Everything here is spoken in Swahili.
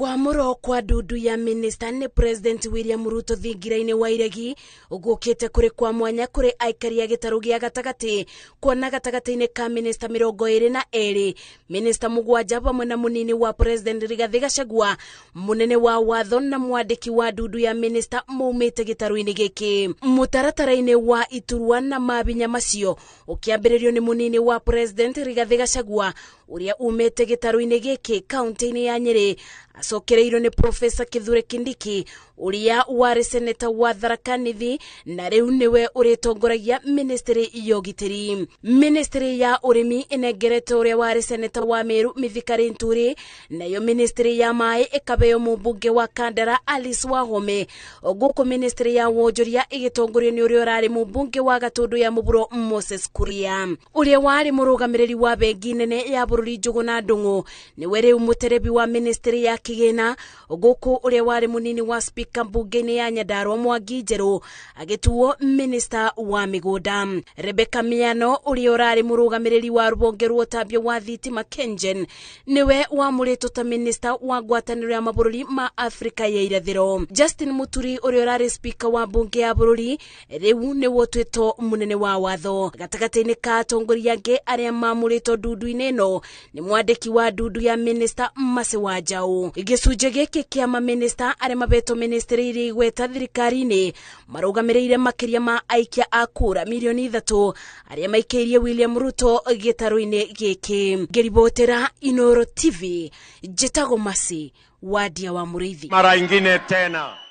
Kwamuro kwa dudu ya minister ni President William Ruto thingiraine wa iregi ugukite kuri kwa mwanya kuri aikari ya gitaru gia gatagati kuona gatagati-ine ka minister 22 minister mugwanja pamwe na munini wa President Rigathi Gachagua munene wa watho na mwandiki wa dudu ya minister maumite gitaru-ine giki mutaratara-ine wa iturwa na mabinya macio ukiambiririo ni munini wa President Rigathi Gachagua uria umite gitaru-ine giki kaunti-ine ya Nyeri acokereirwo ni Professor Kithure Kindiki uria wari seneta wa Tharaka Nithi na riu niwe uritongoragia ministry ya ugitiri. Ministry ya urimi inengerete uria wari seneta wa Meru Mithika Linturi, nayo ministry ya mai ikabeo mubunge wa Kandara Alice Wahome. Guku ministry ya wonjoria igitongorio ni uria urari mubunge wa Gatundu ya Muburo Moses Kuria uria wari murugamiriri wa bengi nene ya bururi Njuguna Ndung'u niwe riu muterebi wa ministry ya kigina. Guku uria wari munini wa speaker mbunge-ini ya Nyandarua Mwangi Njeru agituo minister wa migunda. Rebecca Miano uria urari murugamiriri wa rubonge rwa utabio wa thitima KenGen niwe wamuritwo ta minister wa ngwataniro ya mabururi ma Afrika ya irathiro. Justin Muturi uria urari speaker wa mbunge ya bururi riu ni wotwito munene wa watho. Gatagati-ini ka atongoria ange aria mamuritwo ndudu-ine ino ni mwandiki wa ndudu ya minister Mase wa Njau. Gicunje giki kia ma minister aria mabeto ministry iri igweta thirikari-ini marugamirire makiria ma aikia a kura milioni 3 aria maikeirie William Ruto gitaru-ine giki. Ngiribotera Inooro TV, Jetago Masi, Wadia wa Muriithi. Mara ingine tena.